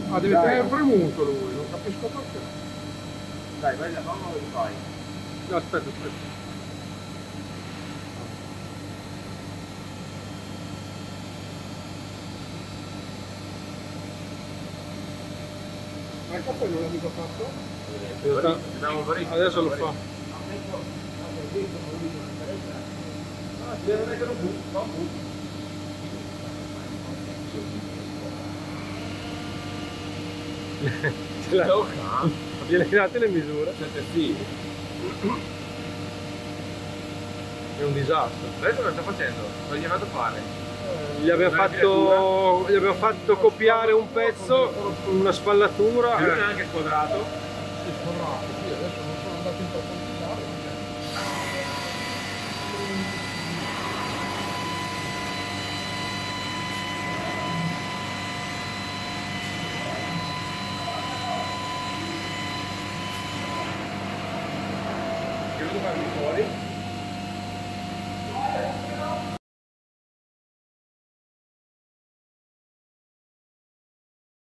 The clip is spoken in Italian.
Ah, deve tenere premuto lui, non capisco perché. Dai, vai la mano e lo fai. No, aspetta, aspetta. Ma il caffè non l'ha mica fatto? Adesso lo fa. Deve mettere un bu. Ce l'ha tocca? Gliele date le misure? Sì. È un disastro. Adesso cosa sta facendo? Cosa gli ha fatto fare? Gli abbiamo fatto copiare un pezzo, una spallatura. E non è anche squadrato? Sì, squadrato, sì, adesso non sono andato in profondità. Che lo farmi fuori?